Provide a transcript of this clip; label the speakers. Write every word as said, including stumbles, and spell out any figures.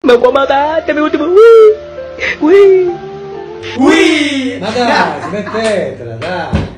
Speaker 1: Ma qua ma mi ultimo. Ui! Ui!
Speaker 2: Ma dai, smettetela, dai.